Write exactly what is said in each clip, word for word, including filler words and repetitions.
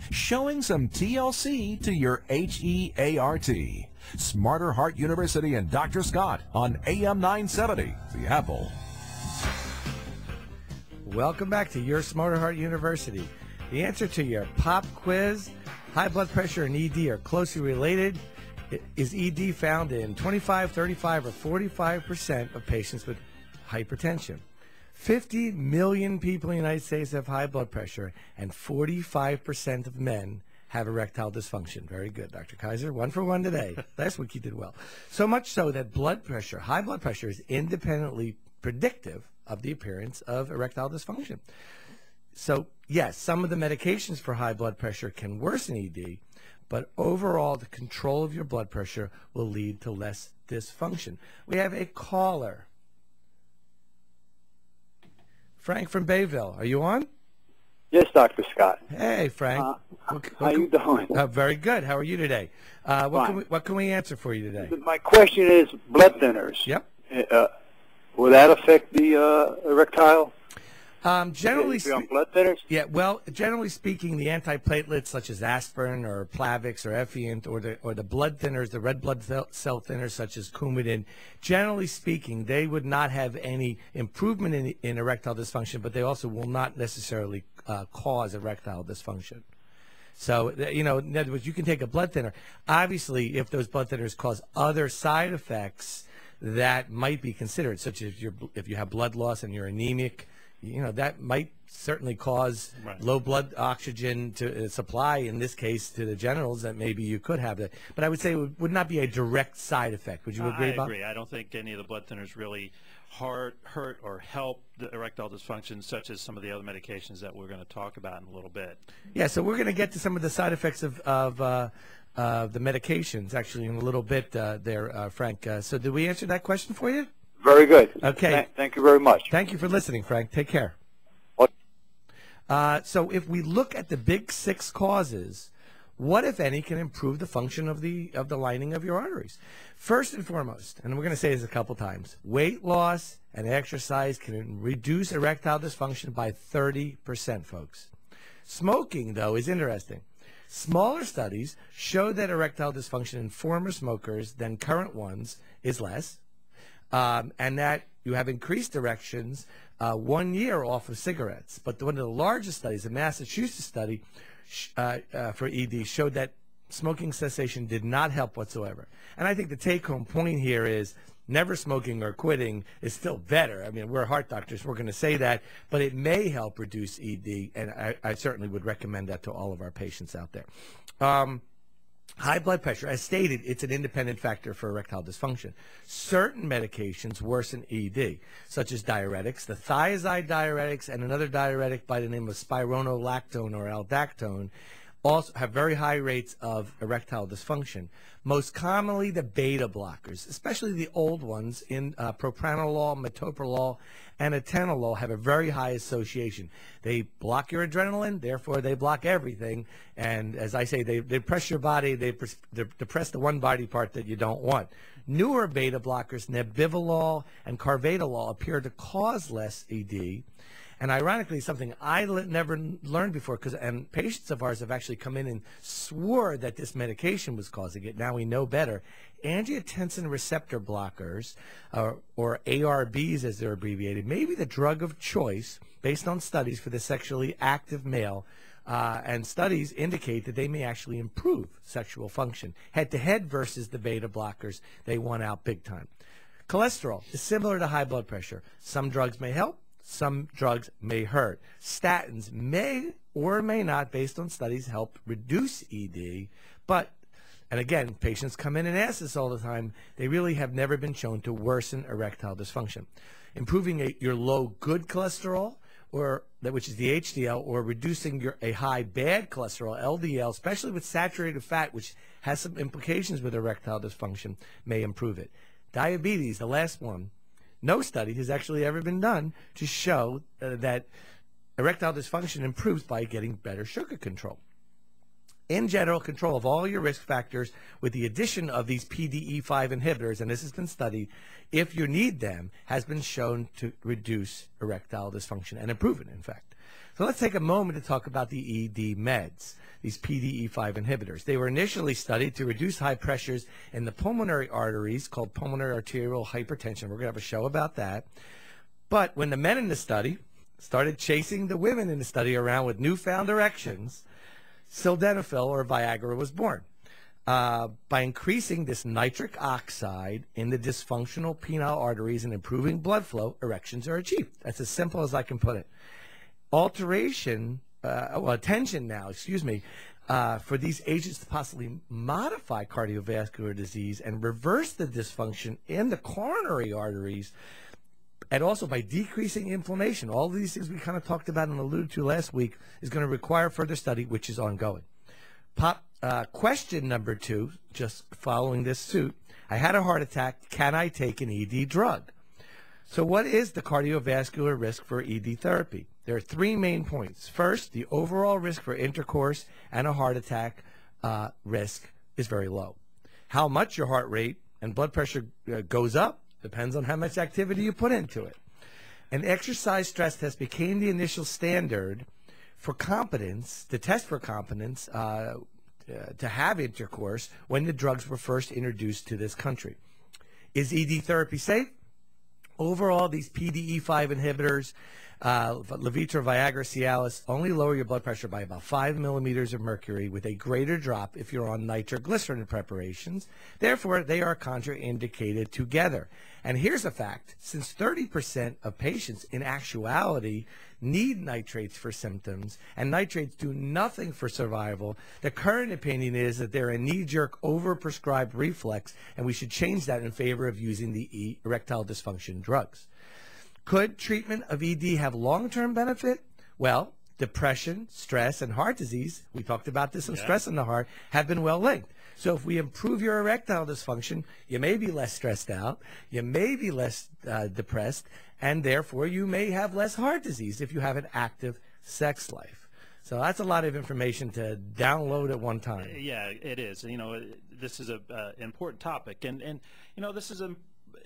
showing some T L C to your H E A R T. Smarter Heart University and Doctor Scott on A M nine seventy, The Apple. Welcome back to Your Smarter Heart University. The answer to your pop quiz, high blood pressure and E D are closely related. Is E D found in twenty-five, thirty-five, or forty-five percent of patients with hypertension? fifty million people in the United States have high blood pressure, and forty-five percent of men have erectile dysfunction. Very good, Doctor Kaiser. One for one today. Last week you did well. So much so that blood pressure, high blood pressure, is independently predictive of the appearance of erectile dysfunction. So, yes, some of the medications for high blood pressure can worsen E D, but overall the control of your blood pressure will lead to less dysfunction. We have a caller. Frank from Bayville, are you on? Yes, Doctor Scott. Hey, Frank. Uh, what, how what you can, doing? Uh, very good. How are you today? Uh, what, Fine. can we, what can we answer for you today? My question is blood thinners. Yep. Uh, will that affect the uh, erectile? Um, generally, If you're on blood thinners? yeah. Well, generally speaking, the antiplatelets such as aspirin or Plavix or Effient, or the or the blood thinners, the red blood cell thinners such as Coumadin, generally speaking, they would not have any improvement in, in erectile dysfunction, but they also will not necessarily uh, cause erectile dysfunction. So, you know, in other words, you can take a blood thinner. Obviously, if those blood thinners cause other side effects that might be considered, such as your, if you have blood loss and you're anemic, you know, that might certainly cause right. low blood oxygen to uh, supply, in this case, to the genitals, that maybe you could have that. But I would say it would, would not be a direct side effect. Would you uh, agree, I Bob? agree. I don't think any of the blood thinners really hurt, hurt or help the erectile dysfunction, such as some of the other medications that we're going to talk about in a little bit. Yeah, so we're going to get to some of the side effects of, of uh, uh, the medications, actually, in a little bit uh, there, uh, Frank. Uh, so did we answer that question for you? Very good. Okay. Th thank you very much. Thank you for listening, Frank. Take care. Uh, so if we look at the big six causes, what, if any, can improve the function of the of the lining of your arteries? First and foremost, and we're going to say this a couple times, weight loss and exercise can reduce erectile dysfunction by thirty percent, folks. Smoking, though, is interesting. Smaller studies show that erectile dysfunction in former smokers than current ones is less, um, and that you have increased erections uh, one year off of cigarettes. But one of the largest studies, a Massachusetts study uh, uh, for E D, showed that smoking cessation did not help whatsoever. And I think the take-home point here is never smoking or quitting is still better. I mean, we're heart doctors, we're going to say that, but it may help reduce E D, and I, I certainly would recommend that to all of our patients out there. Um, High blood pressure, as stated, it's an independent factor for erectile dysfunction. Certain medications worsen E D, such as diuretics, the thiazide diuretics, and another diuretic by the name of spironolactone or aldactone, also have very high rates of erectile dysfunction. Most commonly, the beta blockers, especially the old ones in uh, propranolol, metoprolol, and atenolol, have a very high association. They block your adrenaline, therefore they block everything. And as I say, they, they press your body, they, pres they depress the one body part that you don't want. Newer beta blockers, nebivolol and carvedilol, appear to cause less E D. And ironically, something I never learned before, because and patients of ours have actually come in and swore that this medication was causing it. Now we know better. Angiotensin receptor blockers, uh, or A R Bs as they're abbreviated, may be the drug of choice based on studies for the sexually active male. Uh, and studies indicate that they may actually improve sexual function. Head-to-head versus the beta blockers, they won out big time. Cholesterol is similar to high blood pressure. Some drugs may help. Some drugs may hurt. Statins may or may not, based on studies, help reduce E D, but, and again, patients come in and ask this all the time, they really have never been shown to worsen erectile dysfunction. Improving a, your low good cholesterol, or that which is the H D L, or reducing your a high bad cholesterol, L D L, especially with saturated fat, which has some implications with erectile dysfunction, may improve it. Diabetes, the last one. No study has actually ever been done to show uh, that erectile dysfunction improves by getting better sugar control. In general, control of all your risk factors with the addition of these P D E five inhibitors, and this has been studied, if you need them, has been shown to reduce erectile dysfunction and improve it, in fact. So let's take a moment to talk about the E D meds, these P D E five inhibitors. They were initially studied to reduce high pressures in the pulmonary arteries called pulmonary arterial hypertension. We're going to have a show about that. But when the men in the study started chasing the women in the study around with newfound erections, sildenafil or Viagra was born. Uh, by increasing this nitric oxide in the dysfunctional penile arteries and improving blood flow, erections are achieved. That's as simple as I can put it. Alteration, uh, well, attention now, excuse me, uh, for these agents to possibly modify cardiovascular disease and reverse the dysfunction in the coronary arteries, and also by decreasing inflammation. All of these things we kind of talked about and alluded to last week is going to require further study, which is ongoing. Pop, uh, question number two, just following this suit. I had a heart attack. Can I take an E D drug? So what is the cardiovascular risk for E D therapy? There are three main points. First, the overall risk for intercourse and a heart attack uh, risk is very low. How much your heart rate and blood pressure uh, goes up depends on how much activity you put into it. An exercise stress test became the initial standard for competence, to test for competence, uh, uh, to have intercourse when the drugs were first introduced to this country. Is E D therapy safe? Overall, these P D E five inhibitors, uh, Levitra, Viagra, Cialis, only lower your blood pressure by about five millimeters of mercury with a greater drop if you're on nitroglycerin preparations. Therefore, they are contraindicated together. And here's a fact. Since thirty percent of patients in actuality need nitrates for symptoms, and nitrates do nothing for survival, the current opinion is that they're a knee-jerk, overprescribed reflex, and we should change that in favor of using the e erectile dysfunction drugs. Could treatment of E D have long-term benefit? Well, depression, stress, and heart disease, we talked about this in Yeah. stress in the heart, have been well linked. So if we improve your erectile dysfunction, you may be less stressed out, you may be less uh, depressed, and therefore you may have less heart disease if you have an active sex life. So that's a lot of information to download at one time. Yeah, it is. You know, this is a uh, important topic, and and you know, this is a,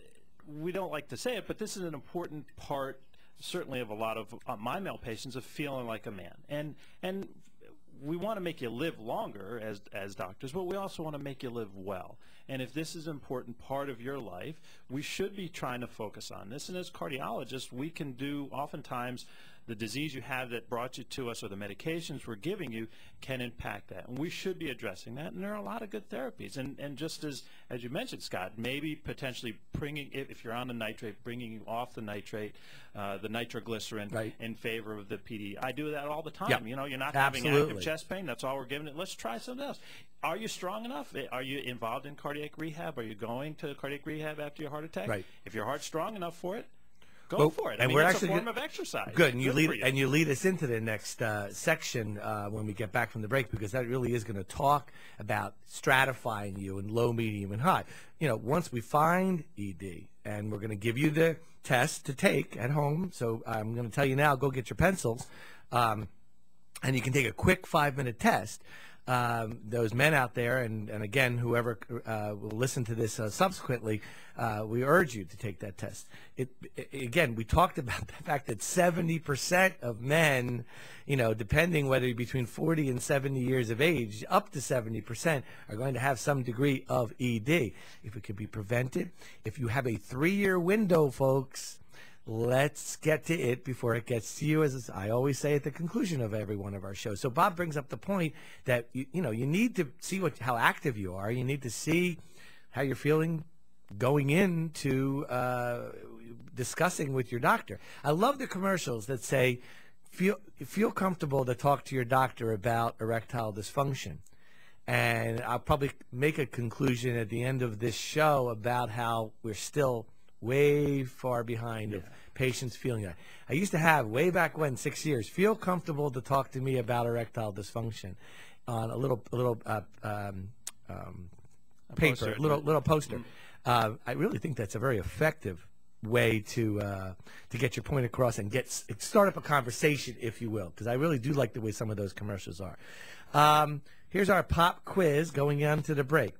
we don't like to say it, but this is an important part, certainly, of a lot of uh, my male patients, of feeling like a man, and and. We want to make you live longer as as doctors, but we also want to make you live well. And if this is an important part of your life, we should be trying to focus on this. And as cardiologists, we can do oftentimes the disease you have that brought you to us or the medications we're giving you can impact that. And we should be addressing that. And there are a lot of good therapies. And, and just as, as you mentioned, Scott, maybe potentially bringing, if, if you're on a nitrate, bringing you off the nitrate, uh, the nitroglycerin Right. in favor of the P D E. I do that all the time. Yep. You know, you're not Absolutely. having active chest pain. That's all we're giving it. Let's try something else. Are you strong enough? Are you involved in cardiac rehab? Are you going to cardiac rehab after your heart attack? Right. If your heart's strong enough for it, go Well, for it. I and mean, we're it's actually a form get- of exercise. Good, and you for lead you. and you lead us into the next uh, section uh, when we get back from the break, because that really is going to talk about stratifying you in low, medium, and high. You know, once we find E D, and we're going to give you the test to take at home. So I'm going to tell you now, go get your pencils, um, and you can take a quick five-minute test. Um, those men out there, and, and again, whoever uh, will listen to this uh, subsequently, uh, we urge you to take that test. It, it, again, we talked about the fact that seventy percent of men, you know, depending whether you're between forty and seventy years of age, up to seventy percent are going to have some degree of E D. If it could be prevented, if you have a three-year window, folks, let's get to it before it gets to you, as I always say at the conclusion of every one of our shows. So Bob brings up the point that, you, you know, you need to see what how active you are. You need to see how you're feeling going into uh, discussing with your doctor. I love the commercials that say, feel, feel comfortable to talk to your doctor about erectile dysfunction. And I'll probably make a conclusion at the end of this show about how we're still way far behind of patients feeling that. I used to have, way back when, six years, feel comfortable to talk to me about erectile dysfunction on a little, a little uh, um, um, paper, poster. little, little poster. Uh, I really think that's a very effective way to uh, to get your point across and get start up a conversation, if you will, because I really do like the way some of those commercials are. Um, here's our pop quiz going on to the break.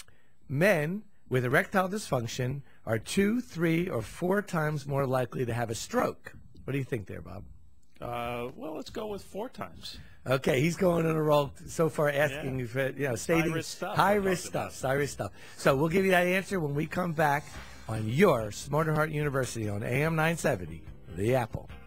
Men with erectile dysfunction are two, three, or four times more likely to have a stroke. What do you think there, Bob? Uh, well, let's go with four times. Okay, he's going on a roll so far, asking Yeah. you for, you know, stating High-risk stuff high I'm risk talking stuff, high risk stuff. So we'll give you that answer when we come back on your Smarter Heart University on A M nine seventy, The Apple.